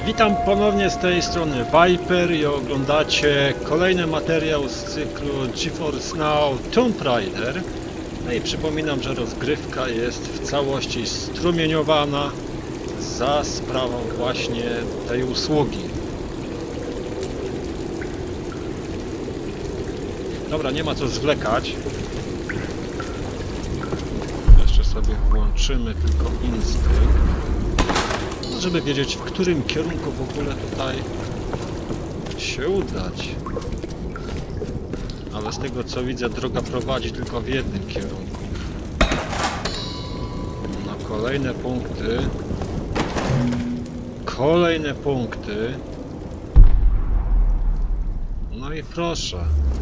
Witam ponownie z tej strony Viper i oglądacie kolejny materiał z cyklu GeForce Now Tomb Raider. No i przypominam, że rozgrywka jest w całości strumieniowana za sprawą właśnie tej usługi. Dobra, nie ma co zwlekać. Jeszcze sobie włączymy tylko instynkt, żeby wiedzieć, w którym kierunku w ogóle tutaj się udać. Ale z tego co widzę, droga prowadzi tylko w jednym kierunku. No, kolejne punkty. Kolejne punkty. No i proszę.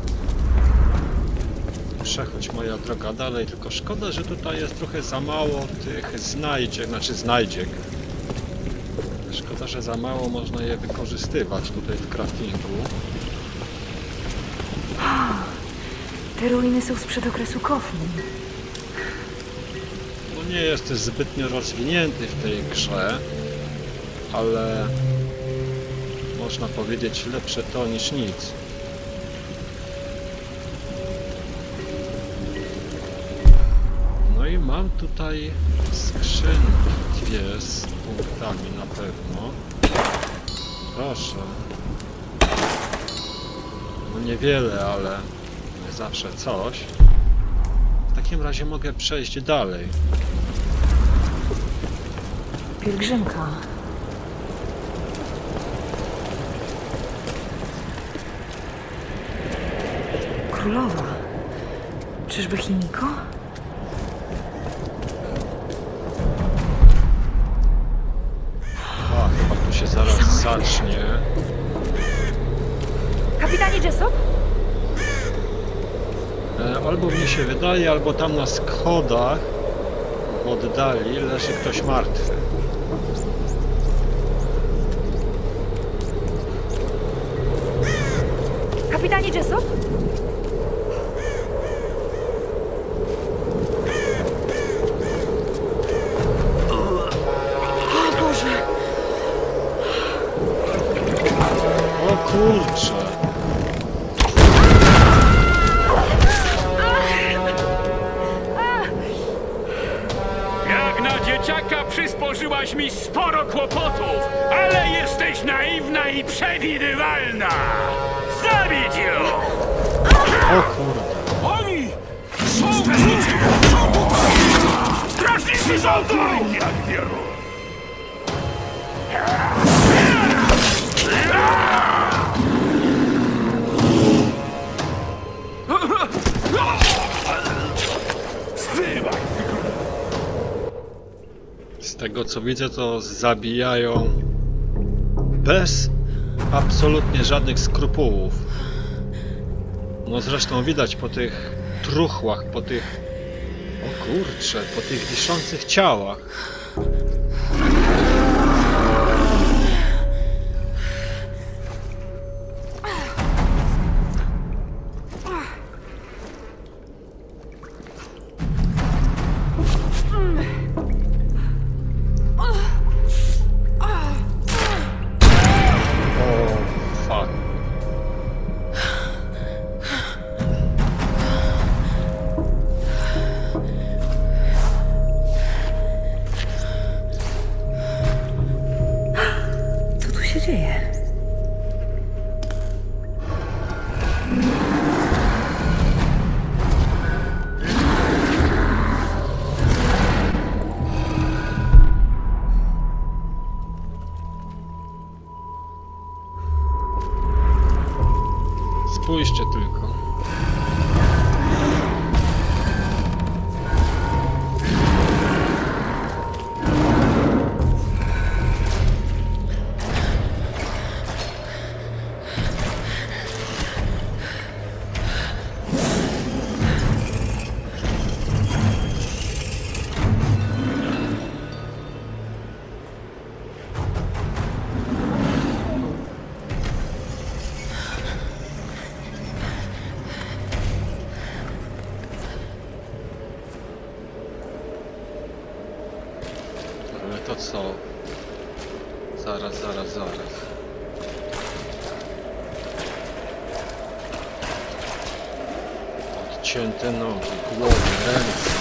Przechodź moja droga dalej, tylko szkoda, że tutaj jest trochę za mało tych znajdziek. Szkoda, że za mało można je wykorzystywać tutaj w craftingu. Te ruiny są sprzed okresu Kofun. No nie jest też zbytnio rozwinięty w tej grze, ale można powiedzieć lepsze to niż nic. No i mam tutaj skrzynki, dwie z punktami na pewno. Proszę. No niewiele, ale zawsze coś. W takim razie mogę przejść dalej. Pielgrzymka. Królowa. Czyżby Himiko? A, chyba tu się zaraz zacznie. Kapitanie Jessop? Albo mi się wydaje, albo tam na schodach w oddali leży ktoś martwy. Kapitanie Jessop? O Boże! O kurczę! Jak na dzieciaka przysporzyłaś mi sporo kłopotów, ale jesteś naiwna i przewidywalna! Zabić ją! O kurde! Oni są strażnicy! Strażnicy są tu! Jak wieru! Z tego co widzę, to zabijają bez absolutnie żadnych skrupułów. No zresztą widać po tych truchłach, po tych... O kurcze, po tych wiszących ciałach. Spójrzcie tylko. to co? Zaraz. Odcięte nogi, głowy, ręce.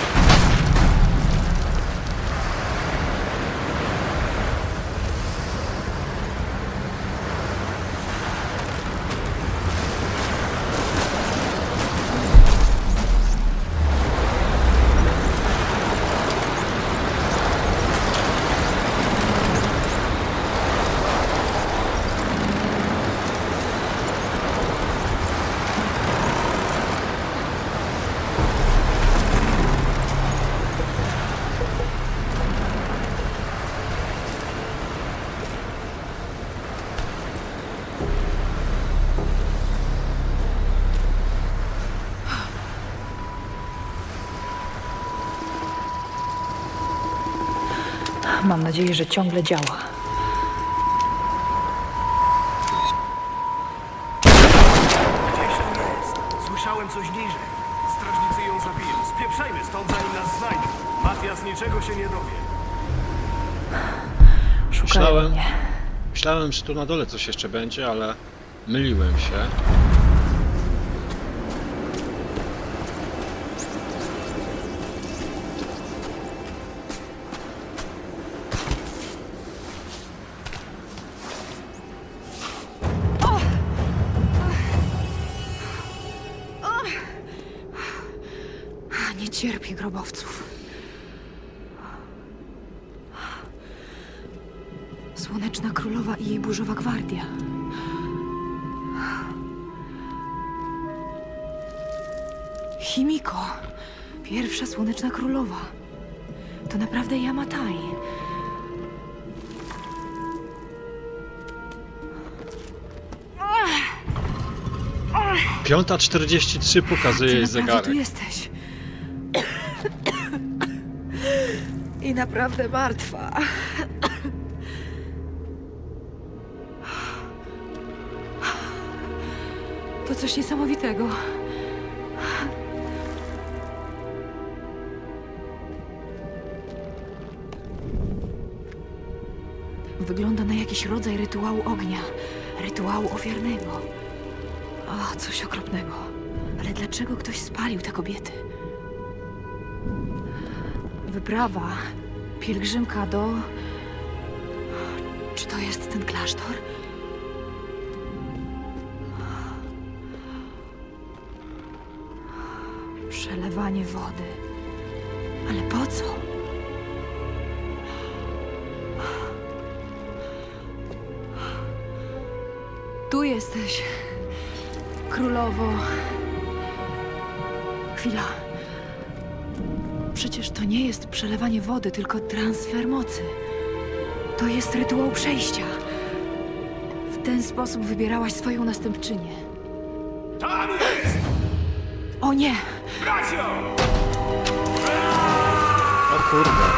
Mam nadzieję, że ciągle działa. Gdzieś tu jest. Słyszałem coś niżej. Strażnicy ją zabiją. Spieprzajmy stąd, zanim nas znajdą. Matias niczego się nie dowie. Szukają mnie. Myślałem, że tu na dole coś jeszcze będzie, ale myliłem się. Nie cierpię grobowców. Słoneczna Królowa i jej burzowa gwardia. Himiko, pierwsza Słoneczna Królowa. To naprawdę Yamatai. 5:43 pokazuje jej Ty naprawdę zegarek. tu jesteś. I naprawdę martwa. To coś niesamowitego. Wygląda na jakiś rodzaj rytuału ognia. Rytuału ofiarnego. O, coś okropnego. Ale dlaczego ktoś spalił te kobiety? Wyprawa. Pielgrzymka do... Czy to jest ten klasztor? Przelewanie wody. Ale po co? Tu jesteś, królowo. Chwila. Przecież to nie jest przelewanie wody, tylko transfer mocy. To jest rytuał przejścia. W ten sposób wybierałaś swoją następczynię. Tam jest! O nie! Brać ją! O kurde.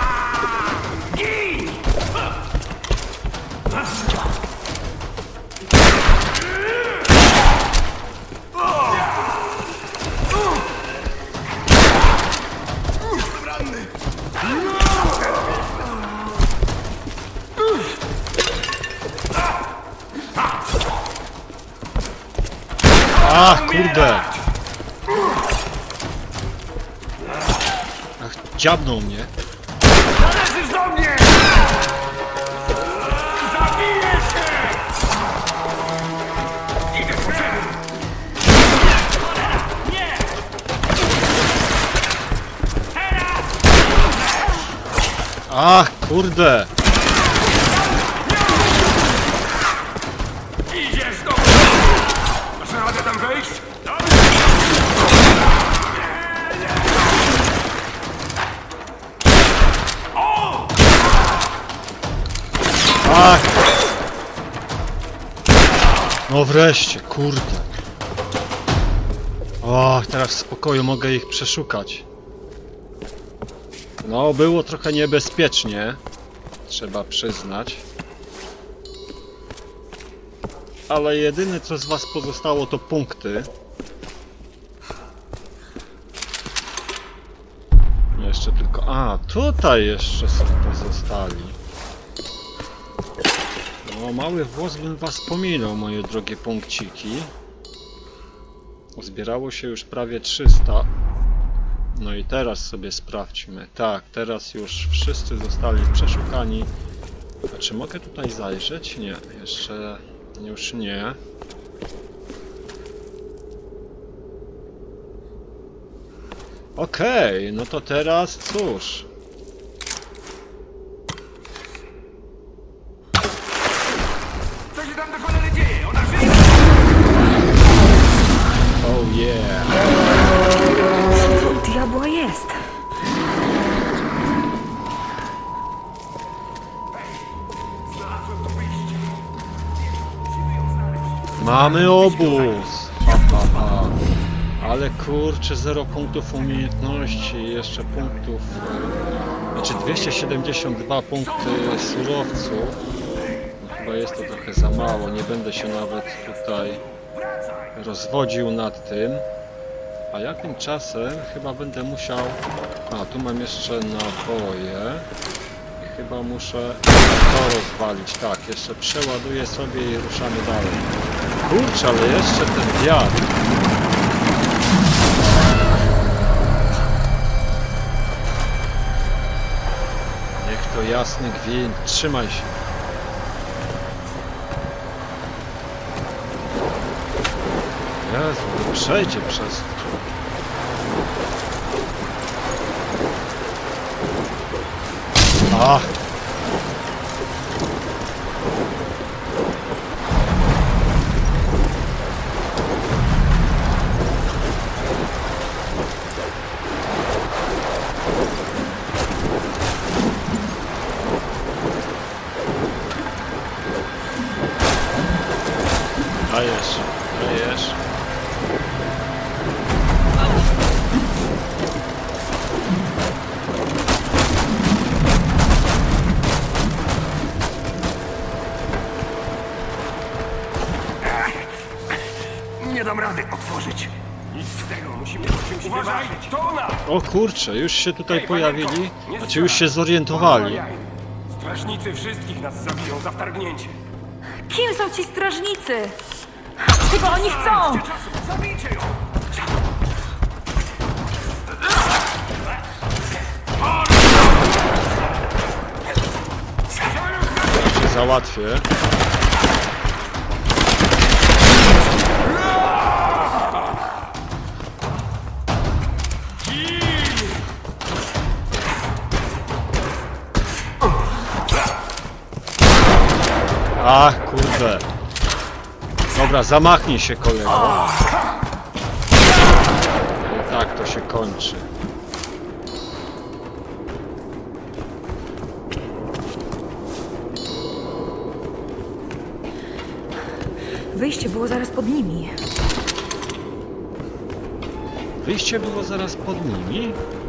Gin! Jestem ranny! Ach, kurde. Ach, dziabnął mnie. Należysz do mnie! Zabiję się! Idę po ciebie! Nie! Teraz! Ach, kurde. Idziesz do... Masz radę tam wejść? Ach. No wreszcie, kurde. O, teraz w spokoju mogę ich przeszukać. No, było trochę niebezpiecznie. Trzeba przyznać. Ale jedyne co z was pozostało to punkty. Jeszcze tylko... A, tutaj jeszcze są pozostali. O mały włos bym was pominął, moje drogie punkciki. Zbierało się już prawie 300. No i teraz sobie sprawdźmy. Tak, teraz już wszyscy zostali przeszukani. A czy mogę tutaj zajrzeć? Nie, jeszcze już nie. Okej, no to teraz cóż. Co się tam do cholery dzieje? Ona żyje! Oh yeah. Co to u diabła jest? Znalazłem to wyjście. Musimy ją znaleźć. Mamy obóz. Ha, ha, ha. Ale kurczę, 0 punktów umiejętności, jeszcze punktów... Znaczy 272 punkty surowców. No, chyba jest to trochę za mało, nie będę się nawet tutaj rozwodził nad tym. A ja tymczasem chyba będę musiał... A, tu mam jeszcze naboje. I chyba muszę to rozwalić. Tak, jeszcze przeładuję sobie i ruszamy dalej. Kurczę, ale jeszcze ten wiatr. Niech to jasny gwint. Trzymaj się. Jezu, przejdzie przez... Ach! Dajesz, dajesz. Nie dam rady otworzyć. Nic z tego, musimy o czymś wyważyć. To ona! O kurczę, już się tutaj pojawili? Znaczy już się zorientowali. Strażnicy wszystkich nas zabiją za wtargnięcie. Kim są ci strażnicy? Czego oni chcą? Zabijcie ją! Jeszcze załatwię. Ach, kurde. Dobra, zamachnij się, kolego. I tak to się kończy. Wyjście było zaraz pod nimi. Wyjście było zaraz pod nimi?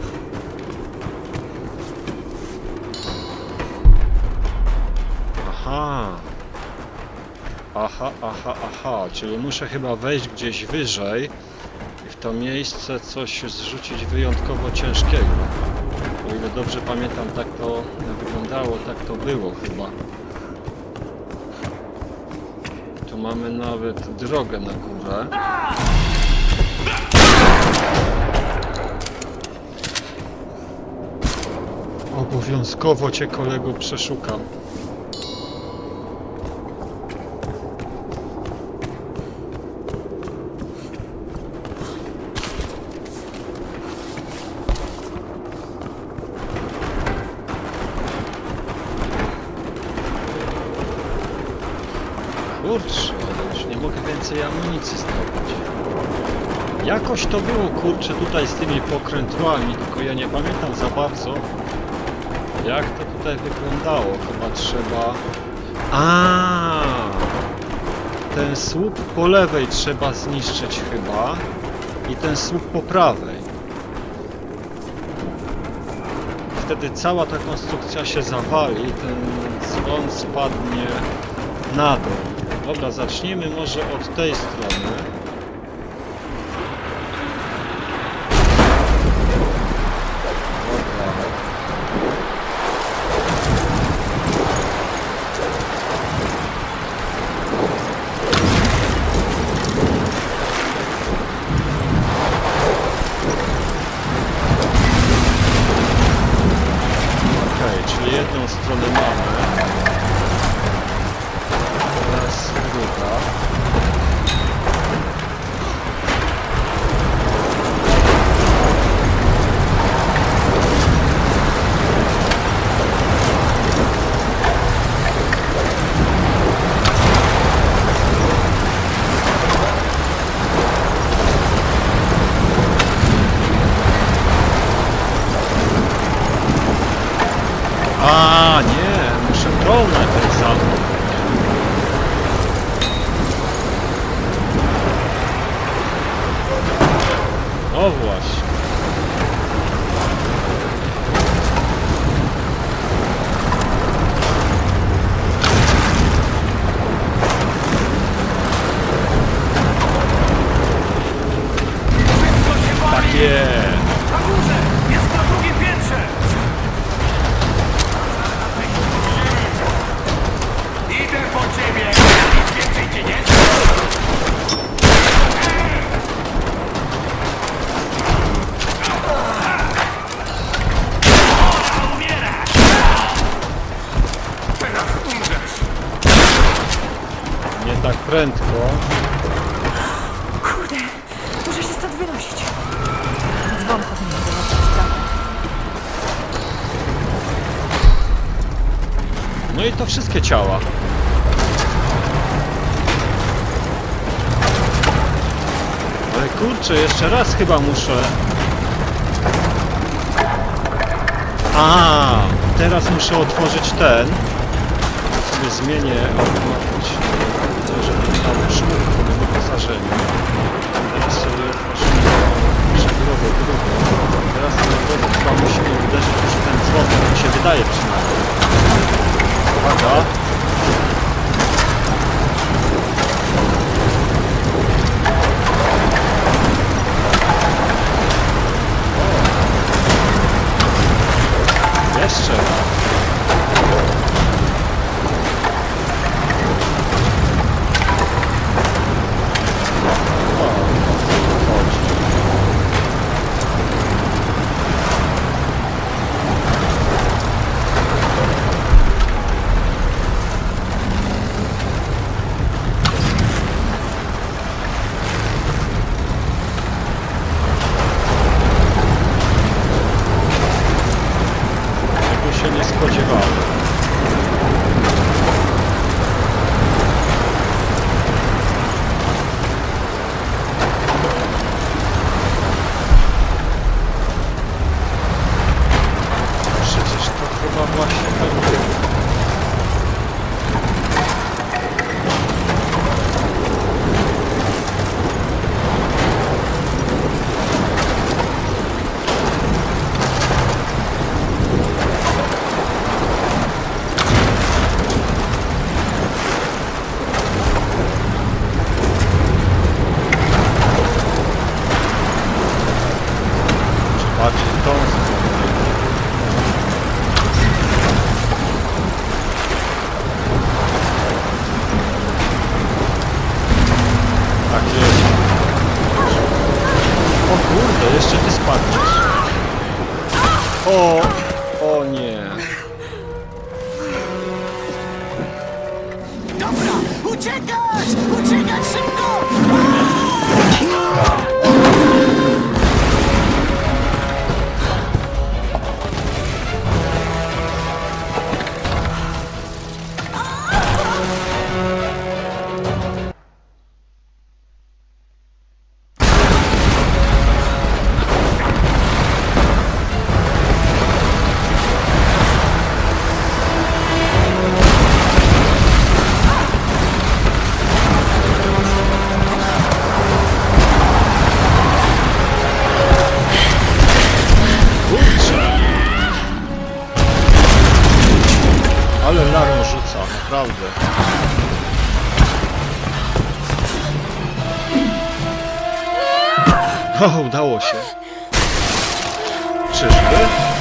Aha. Aha, aha, aha. Czyli muszę chyba wejść gdzieś wyżej i w to miejsce coś zrzucić wyjątkowo ciężkiego. O ile dobrze pamiętam, tak to wyglądało, tak to było chyba. Tu mamy nawet drogę na górę. Obowiązkowo cię, kolego, przeszukam. Kurczę, już nie mogę więcej amunicji zdobyć. Jakoś to było, kurczę, tutaj z tymi pokrętłami, tylko ja nie pamiętam za bardzo, jak to tutaj wyglądało. Chyba trzeba... Ten słup po lewej trzeba zniszczyć chyba i ten słup po prawej. Wtedy cała ta konstrukcja się zawali, ten dzwon spadnie na dół. Dobra, zacznijmy może od tej strony. Dobra. tak prędko. Kurde, muszę się stąd wynosić. Dzwon powinien załatwić sprawę. No i to wszystkie ciała. Ale kurczę, jeszcze raz chyba muszę... A, teraz muszę otworzyć ten. Sobie zmienię automatycznie, żeby nie dało szumów po wyposażeniu. Teraz sobie otworzymy żeglowe drugą. Teraz na chyba musimy uderzyć już w ten dzwon, tak mi się wydaje przynajmniej. Uwaga. Jeszcze raz. Nie spodziewałem. Przecież to chyba właśnie tak było. Bardziej tą stronę. Tak jest. O kurde, jeszcze ty spadniesz. O nie. Dobra, uciekać! Uciekać szybko! Ale Larą rzuca, naprawdę. O, udało się. Czyżby?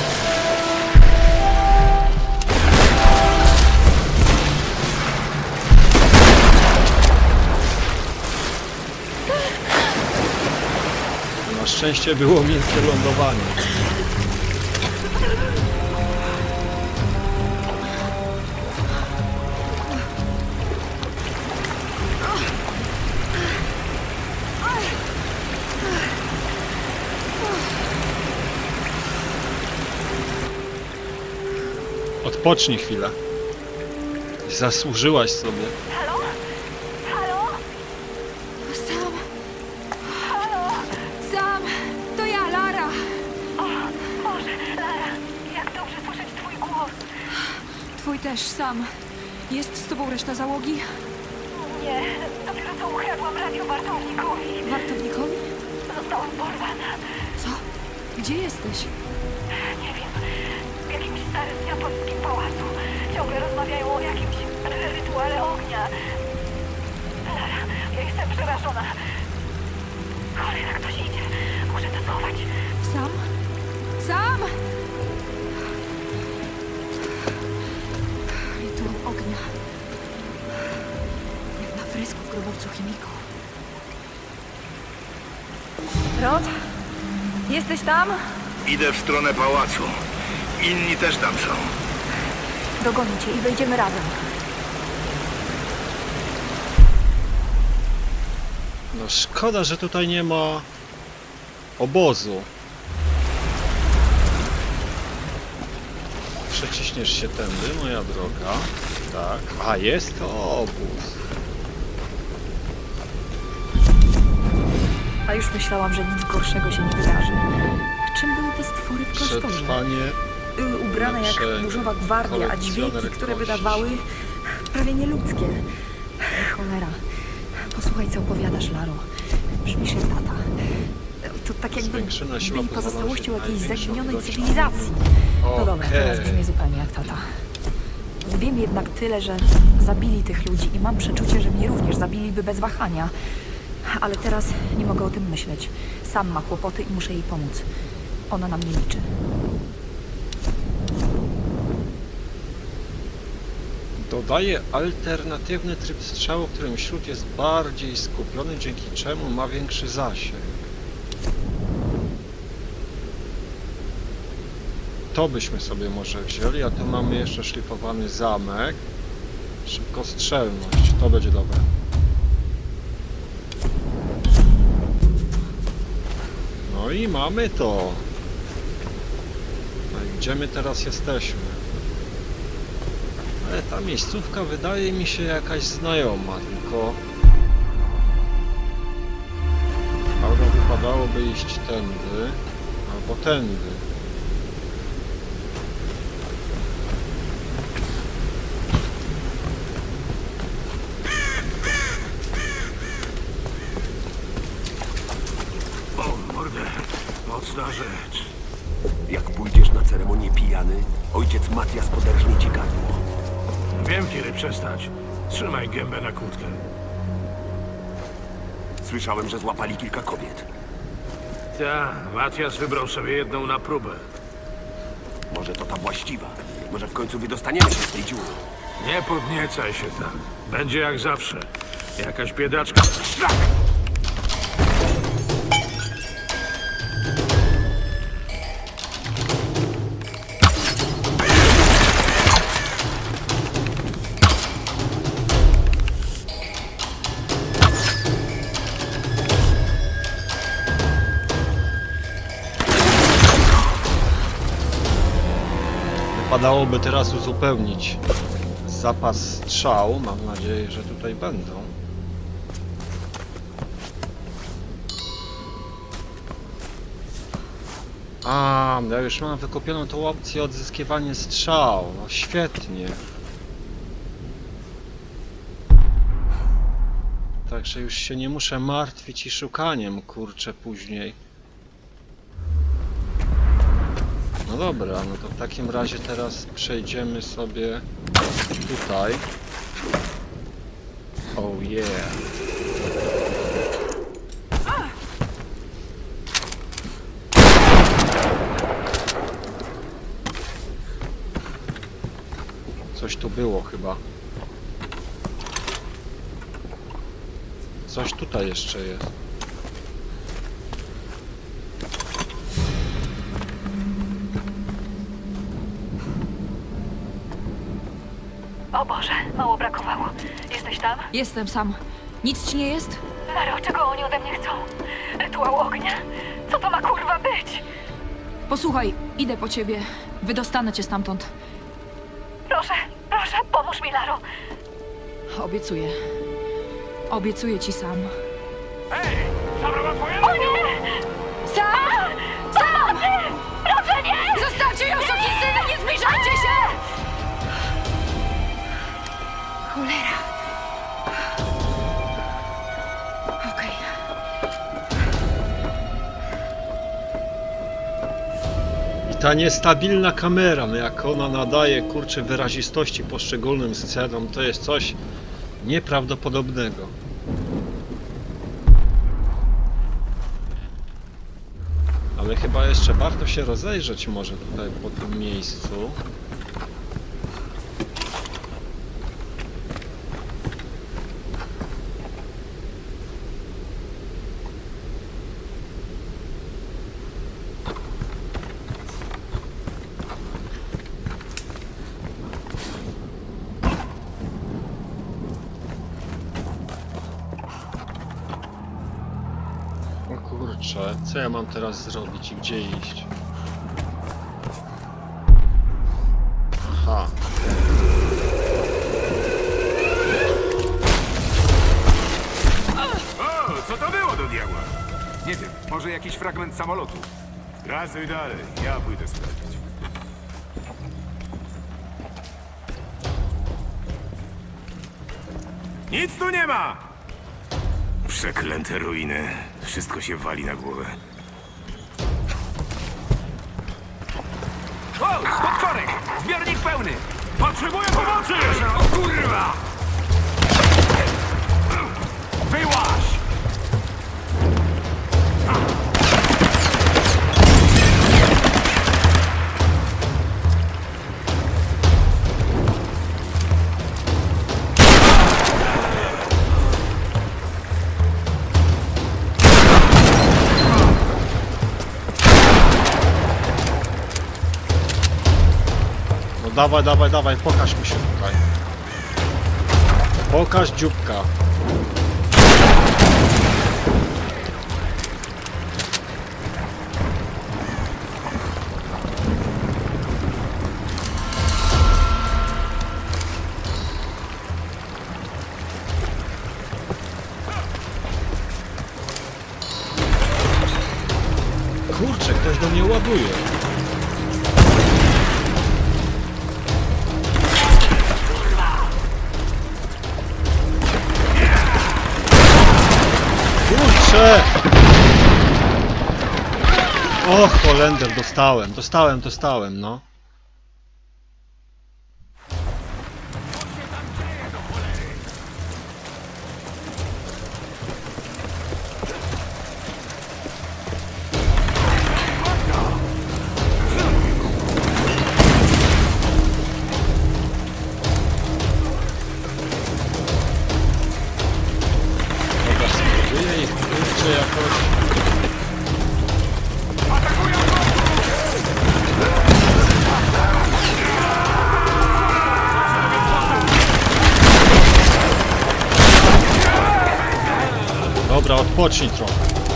Na szczęście było miękkie lądowanie. Odpocznij chwilę. Zasłużyłaś sobie. Halo? Halo? Sam? Halo? Sam! To ja, Lara! O, Boże, Lara, jak dobrze słyszeć twój głos. Twój też, Sam. Jest z tobą reszta załogi? Nie, dopiero co ukradłam radio wartownikowi. Wartownikowi? Zostałam porwana. Co? Gdzie jesteś? Nie wiem, w jakimś starym japońskim pałacu. Ciągle rozmawiają o jakimś rytuale ognia. Lara, ja jestem przerażona. Cholera, ktoś idzie. Muszę to schować. Sam? Sam! Rytuał ognia. Jak na fresku w grobowcu Himiko. Rod? Jesteś tam? Idę w stronę pałacu. Inni też tam są. Dogonię cię i wejdziemy razem. No szkoda, że tutaj nie ma obozu. Przeciśniesz się tędy, moja droga. Tak. A, jest to obóz. A już myślałam, że nic gorszego się nie wydarzy. Czym były te stwory w klasztorze? Przetrwanie. Były ubrane jak burzowa gwardia, a dźwięki, które wydawały, prawie nieludzkie. Cholera. Posłuchaj, co opowiadasz, Laro. Brzmisz jak tata. To tak jakby Zwiększona siła byli pozwala pozostałością się jakiejś największą zaginionej ilością. cywilizacji. No dobra, teraz Okej. brzmi zupełnie jak tata. Wiem jednak tyle, że zabili tych ludzi i mam przeczucie, że mnie również zabiliby bez wahania. Ale teraz nie mogę o tym myśleć. Sam ma kłopoty i muszę jej pomóc. Ona na mnie liczy. Dodaje alternatywny tryb strzału, w którym śród jest bardziej skupiony, dzięki czemu ma większy zasięg. To byśmy sobie może wzięli, a tu mamy jeszcze szlifowany zamek. Szybkostrzelność, to będzie dobre. No i mamy to. No i gdzie my teraz jesteśmy? Ale ta miejscówka wydaje mi się jakaś znajoma, tylko... Albo wypadałoby iść tędy, albo tędy. O, mordę. Mocna rzecz. Jak pójdziesz na ceremonię pijany, ojciec Matias poderżnie ci gardło. Wiem, kiedy przestać. Trzymaj gębę na kłódkę. Słyszałem, że złapali kilka kobiet. Ta, Matias wybrał sobie jedną na próbę. Może to ta właściwa. Może w końcu wydostaniemy się z tej dziury. Nie podniecaj się tak. Będzie jak zawsze. Jakaś biedaczka. Szlak! Wypadałoby teraz uzupełnić zapas strzał. Mam nadzieję, że tutaj będą. A, ja już mam wykupioną tą opcję odzyskiwanie strzał. No świetnie. Także już się nie muszę martwić i szukaniem, kurczę, później. No dobra, no to w takim razie teraz przejdziemy sobie tutaj. Oh yeah. Coś tu było chyba. Coś tutaj jeszcze jest. O Boże, mało brakowało. Jesteś tam? Jestem sam. Nic ci nie jest? Laro, czego oni ode mnie chcą? Rytuał ognia? Co to ma kurwa być? Posłuchaj, idę po ciebie. Wydostanę cię stamtąd. Proszę, proszę, pomóż mi, Laro. Obiecuję. Obiecuję ci sam. Hej! Zabrała twoje O nie! Sam! Sam! Proszę nie! Zostawcie ją, sukinsyny! Nie zbliżajcie się! Cholera. Okej. I ta niestabilna kamera, no jak ona nadaje, kurczę, wyrazistości poszczególnym scenom, to jest coś nieprawdopodobnego. Ale chyba jeszcze warto się rozejrzeć może tutaj po tym miejscu. kurczę, co ja mam teraz zrobić i gdzie iść? Aha. O, co to było do diabła? Nie wiem, może jakiś fragment samolotu. Rasuj dalej, ja pójdę sprawdzić. Nic tu nie ma! Przeklęte ruiny. Wszystko się wali na głowę. O, podkorek! Zbiornik pełny! Potrzebuję pomocy! O kurwa! Wyłaź! No dawaj, dawaj, dawaj, pokaż mi się tutaj. Pokaż dzióbka. Kurczę, ktoś do mnie ładuje. Kurczę! O, Holender, dostałem, no. Dobra, spróbuję ich, kurczę, jakoś... Dobra, odpocznij trochę.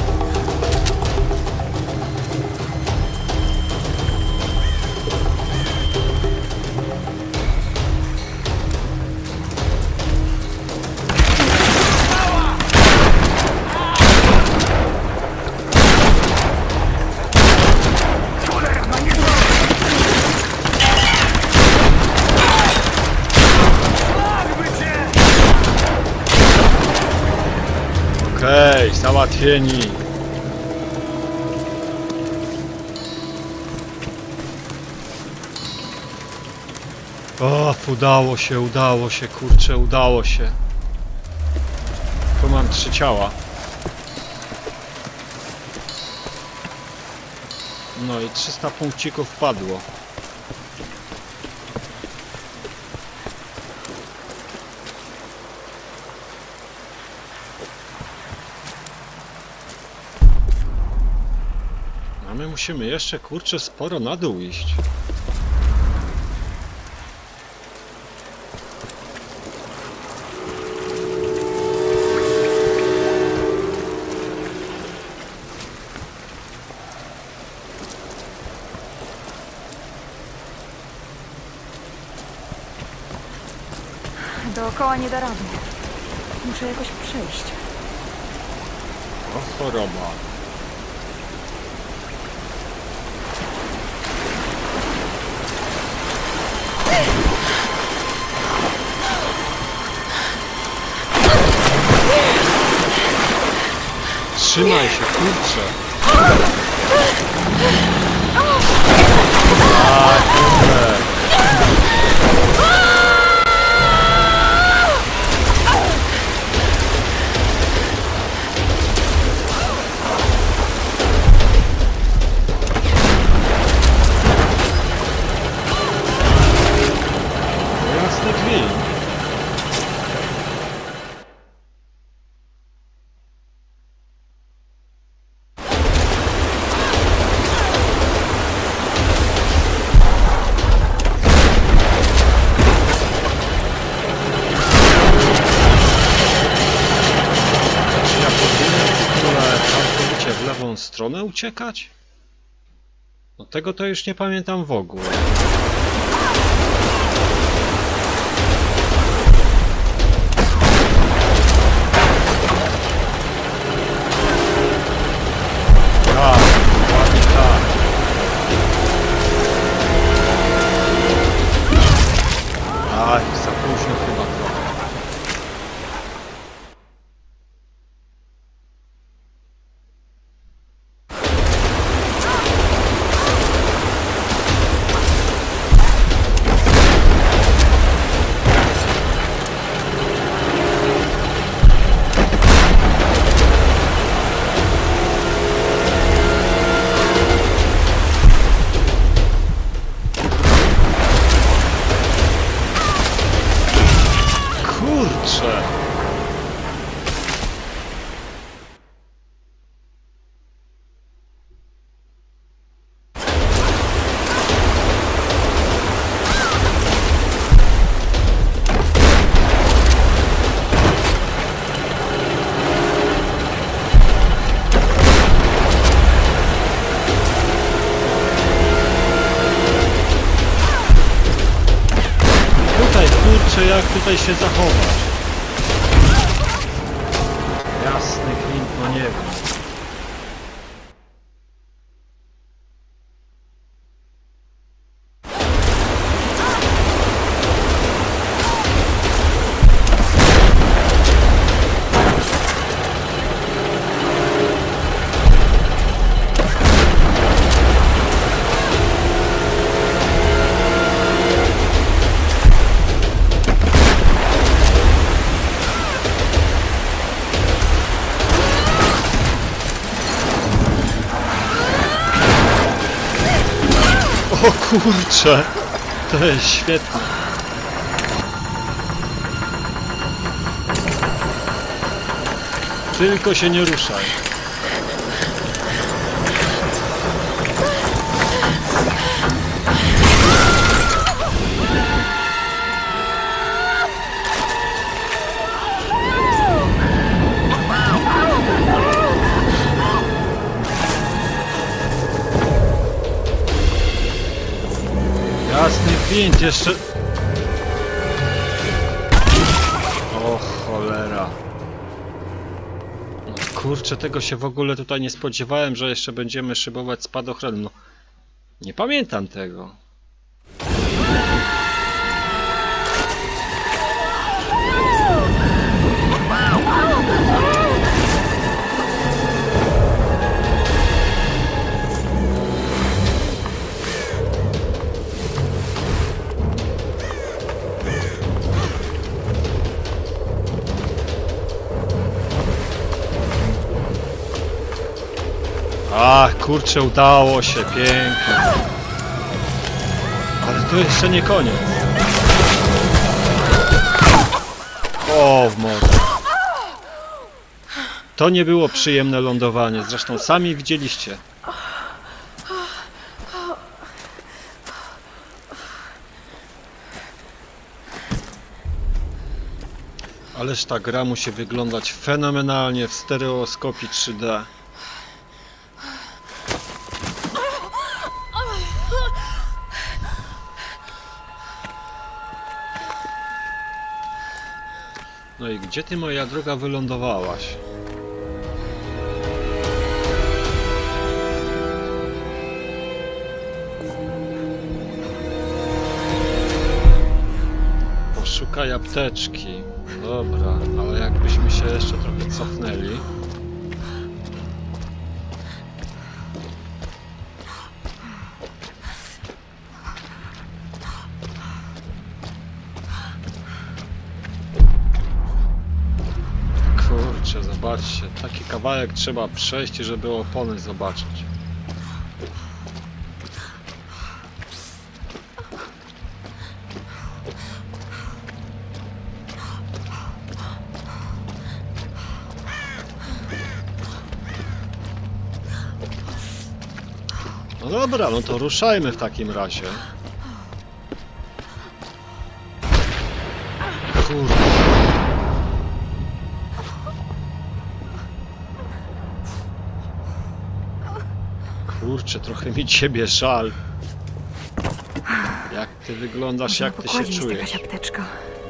Okej, załatwieni. O, udało się, kurczę, udało się. Tu mam 3 ciała. No i 300 punkcików padło. A my musimy jeszcze, kurczę, sporo na dół iść. Dookoła nie da rady. Muszę jakoś przejść. O, choroba. Trzymaj się, kurczę. A, kurde. Jasny gwint. stronę uciekać? No tego to już nie pamiętam w ogóle. Tak, dokładnie tak. Aj, za późno chyba trochę. Kurczę! Kurczę, jak tutaj się zachować? Jasny gwint, no nie wiem. O kurczę, to jest świetne. Tylko się nie ruszaj. Jasny gwint, jeszcze... O cholera. No, kurczę, tego się w ogóle tutaj nie spodziewałem, że jeszcze będziemy szybować spadochronem. No, nie pamiętam tego. Ach, kurczę, udało się, pięknie. Ale to jeszcze nie koniec. O, w morze. To nie było przyjemne lądowanie, zresztą sami widzieliście. Ależ ta gra musi wyglądać fenomenalnie w stereoskopii 3D. No i gdzie ty, moja droga, wylądowałaś? Poszukaj apteczki. Dobra, ale jakbyśmy się jeszcze trochę cofnęli. Kurczę, zobaczcie, taki kawałek trzeba przejść, żeby opony zobaczyć. No dobra, no to ruszajmy w takim razie. Kurde. Kurczę, trochę mi ciebie żal. Jak ty wyglądasz, jak ty się Jest czujesz? jakaś apteczka.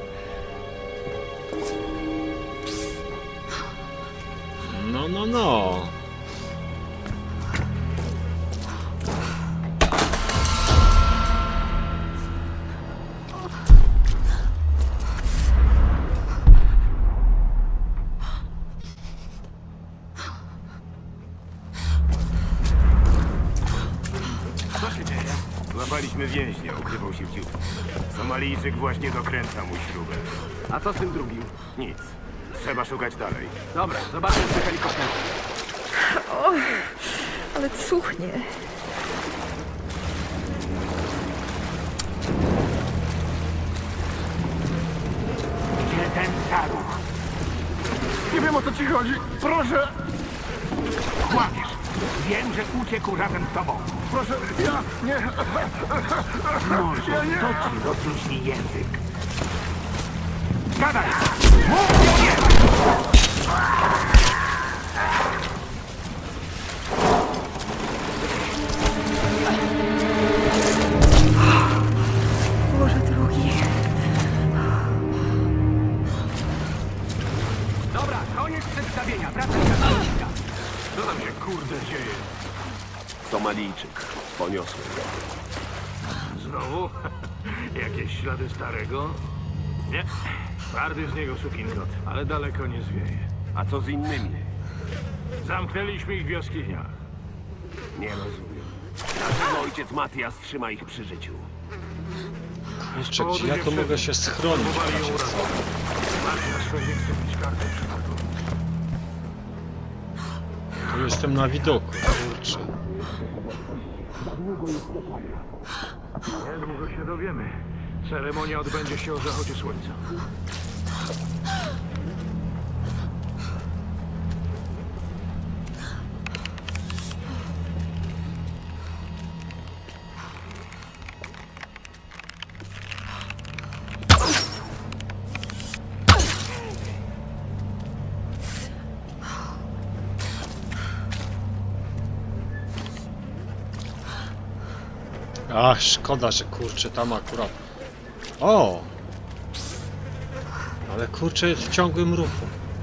No, no, no. Co się dzieje? Złapaliśmy więźnia, ukrywał się w dziupli. Somalijczyk właśnie dokręca mu śrubę. A co z tym drugim? Nic. Trzeba szukać dalej. Dobra, zobaczmy z helikopterem. Ale cuchnie. Gdzie ten staruch? Nie wiem, o co ci chodzi. Proszę! Kłamiesz. Wiem, że uciekł razem z tobą. Proszę, ja nie... Może Ja nie... to ci rozluźni język. Gadaj! Mów nie! Boże drogi. Dobra, koniec przedstawienia. Wracaj na stanowiska. Co tam się kurde dzieje? Somalijczyk. Poniosły go. Znowu? Jakieś ślady starego? Nie. Twardy z niego sukinkot, ale daleko nie zwieje. A co z innymi? Zamknęliśmy ich w jaskiniach. Nie rozumiem. Dlaczego ojciec Matias trzyma ich przy życiu? Kurczę, gdzie ja tu mogę się schronić? Próbowali ją Patrzcie, co? uratować. Matias pewnie chce mieć kartę przypadku. Tu jestem na widoku, kurczę. Niedługo się dowiemy. Ceremonia odbędzie się o zachodzie słońca. Ach, szkoda, że kurczę, tam akurat... O! Ale kurczę, jest w ciągłym ruchu.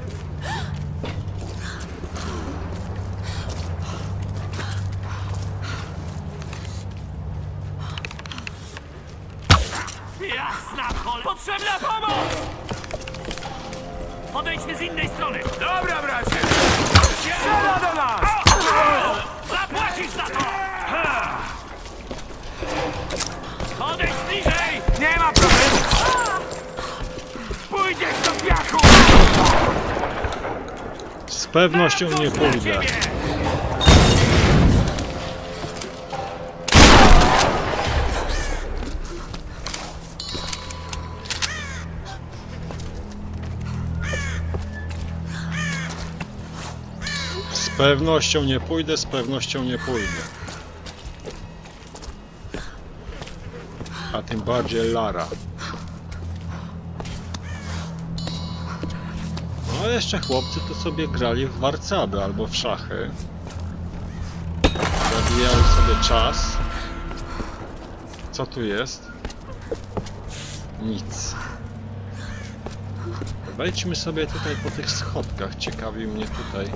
Jasna cholera! Potrzebna pomoc! Podejdźmy z innej strony! Dobra, bracie! Strzela do nas! Zapłacisz za to! Podejdź bliżej! Nie ma problemu! Pójdziesz do piachu! Z pewnością nie pójdę. Z pewnością nie pójdę, z pewnością nie pójdę. A tym bardziej Lara. No jeszcze chłopcy to sobie grali w warcaby albo w szachy. Zabijali sobie czas. Co tu jest? Nic. Wejdźmy sobie tutaj po tych schodkach. Ciekawi mnie tutaj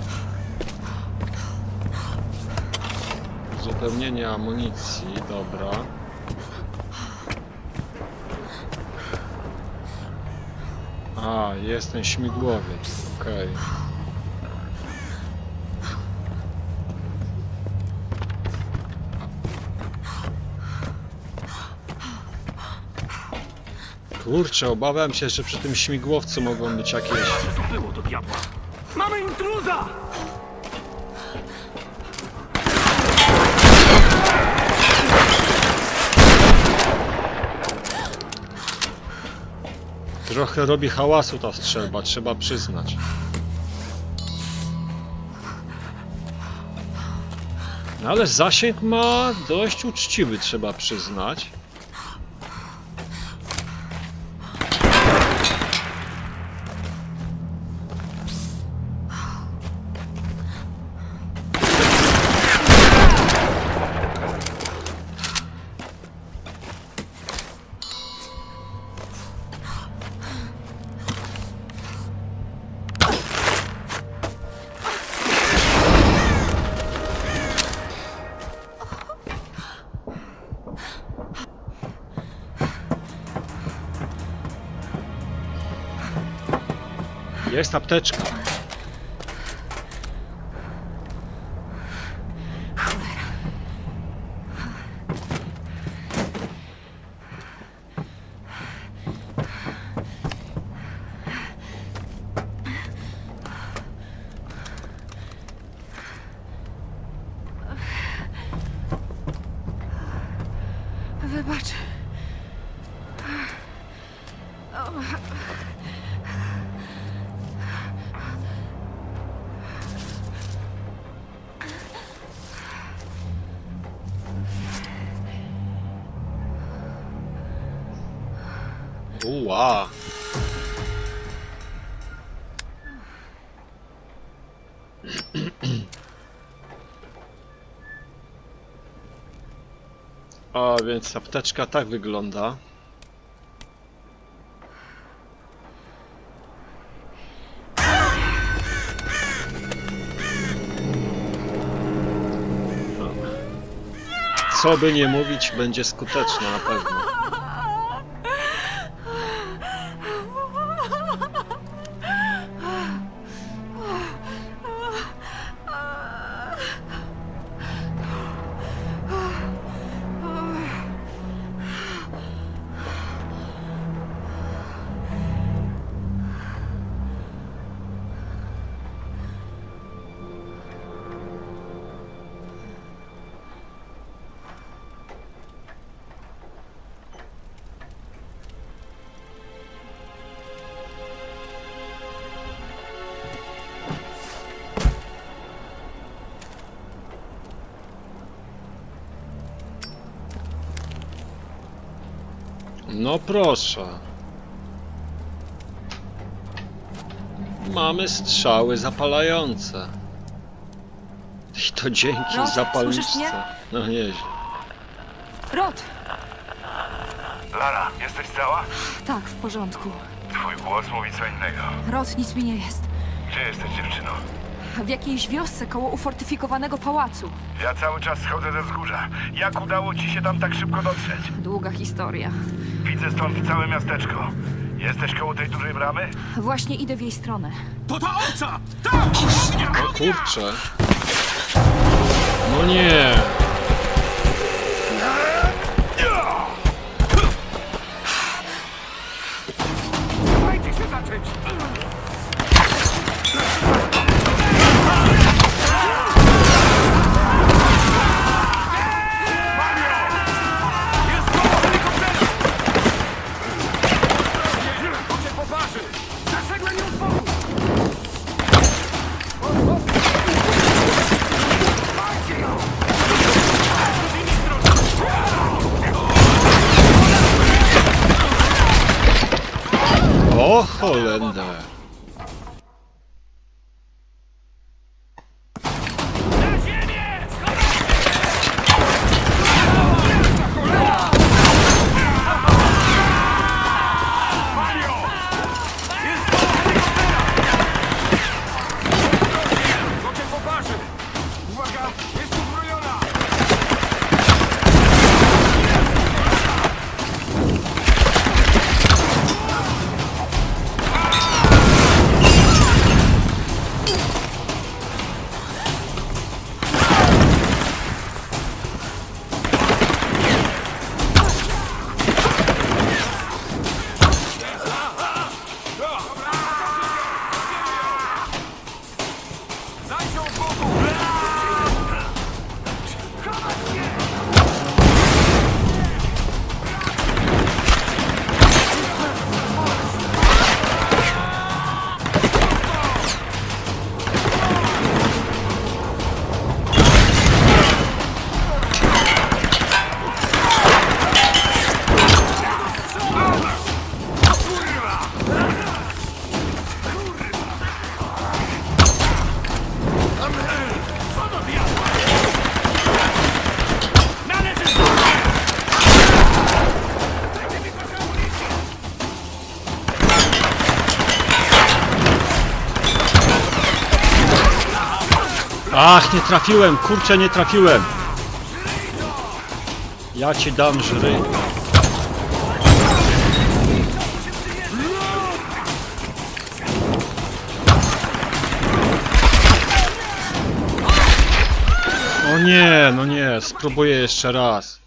uzupełnienie amunicji. Dobra. A, jest ten śmigłowiec, okej. Kurczę, obawiam się, że przy tym śmigłowcu mogą być jakieś... Co było do diabła? Mamy intruza! Trochę robi hałasu ta strzelba, trzeba przyznać. No ale zasięg ma dość uczciwy, trzeba przyznać. Jest apteczka. Wybacz. Uła. A więc apteczka tak wygląda. Co by nie mówić, będzie skuteczna na pewno. No proszę. Mamy strzały zapalające. I to dzięki Rod, słyszysz mnie? zapalniczce. No nieźle. Rod! Lara, jesteś cała? Tak, w porządku. Twój głos mówi co innego. Rod, nic mi nie jest. Gdzie jesteś, dziewczyno? W jakiejś wiosce koło ufortyfikowanego pałacu. Ja cały czas schodzę ze wzgórza. Jak udało ci się tam tak szybko dotrzeć? Długa historia. Widzę stąd całe miasteczko. Jesteś koło tej dużej bramy? Właśnie idę w jej stronę. To ta owca! O kurczę. No nie. Dajcie się zacząć! O Holender. Ach, nie trafiłem, kurczę, nie trafiłem. Ja ci dam żry. no nie, spróbuję jeszcze raz.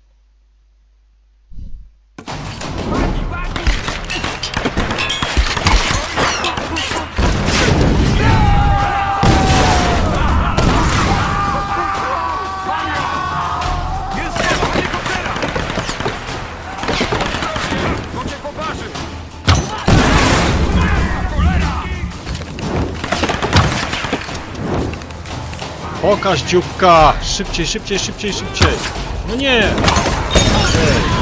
Pokaż dzióbka! Szybciej, szybciej, szybciej, szybciej! No nie! Ej.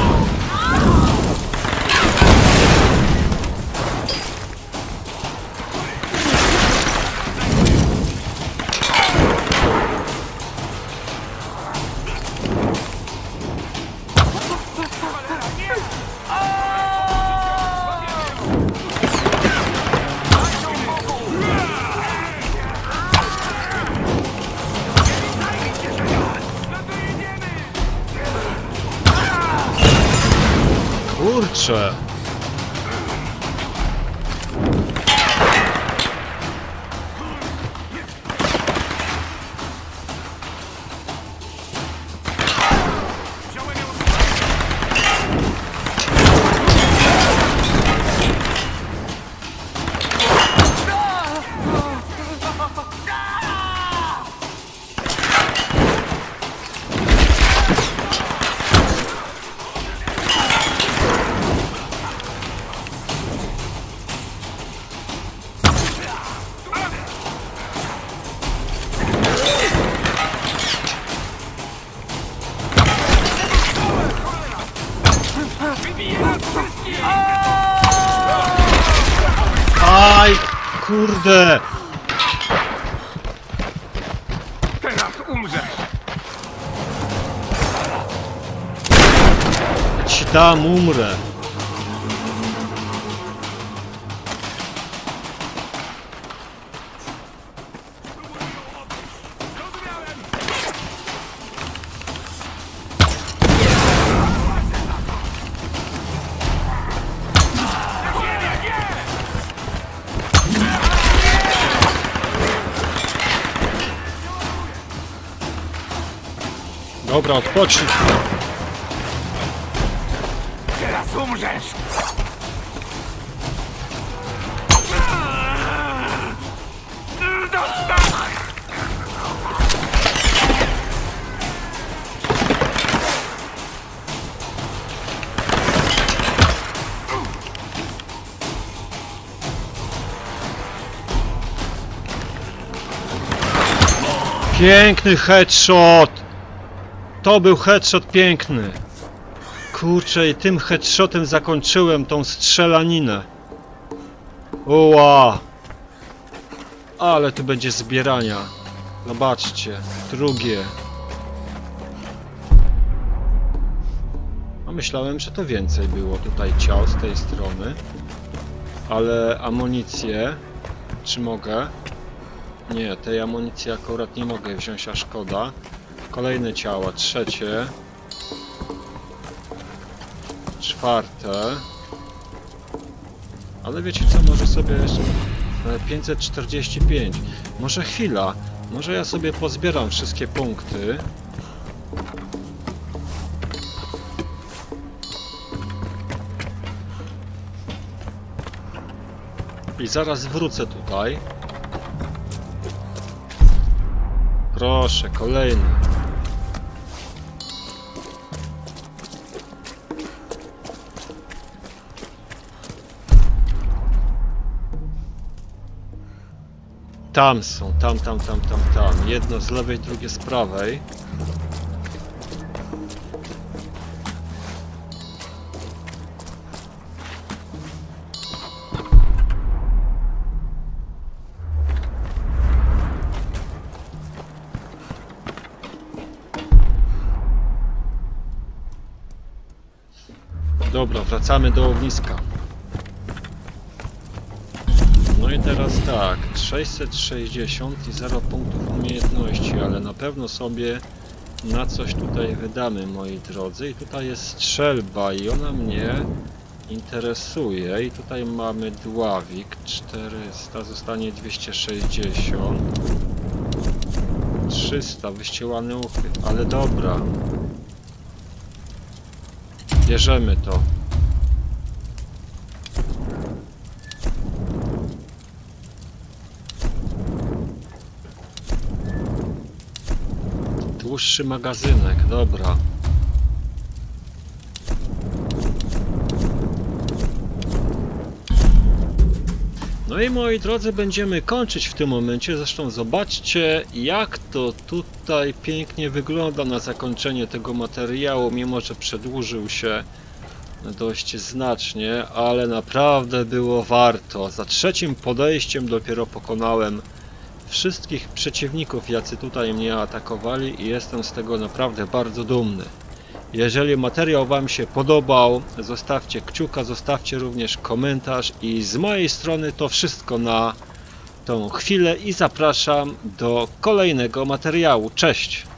Kurczę! Aj, kurde! Teraz umrzesz! Ci dam, umrę. Dobra, odpocznij. Teraz umrzesz! Dostał! Piękny headshot! To był headshot piękny. Kurczę, i tym headshotem zakończyłem tą strzelaninę. Uła! Ale tu będzie zbierania. Zobaczcie, drugie. A myślałem, że to więcej było tutaj ciał z tej strony. Ale amunicję... Czy mogę? Nie, tej amunicji akurat nie mogę wziąć, a szkoda. Kolejne ciała, trzecie. Czwarte. Ale wiecie co, może sobie jeszcze... 545. Może chwila. Może ja sobie pozbieram wszystkie punkty. I zaraz wrócę tutaj. Proszę, kolejny. Tam są, tam. Jedno z lewej, drugie z prawej. Dobra, wracamy do ogniska. No i teraz tak, 660 i 0 punktów umiejętności, ale na pewno sobie na coś tutaj wydamy, moi drodzy. I tutaj jest strzelba i ona mnie interesuje. I tutaj mamy dławik 400, zostanie 260. 300 wyścielane uchwyt, ale dobra. Bierzemy to. Dłuższy magazynek, dobra. No i moi drodzy, będziemy kończyć w tym momencie. Zresztą zobaczcie, jak to tutaj pięknie wygląda na zakończenie tego materiału, mimo że przedłużył się dość znacznie, ale naprawdę było warto. Za trzecim podejściem dopiero pokonałem wszystkich przeciwników, jacy tutaj mnie atakowali, i jestem z tego naprawdę bardzo dumny. Jeżeli materiał Wam się podobał, zostawcie kciuka, zostawcie również komentarz, i z mojej strony to wszystko na tą chwilę i zapraszam do kolejnego materiału. Cześć!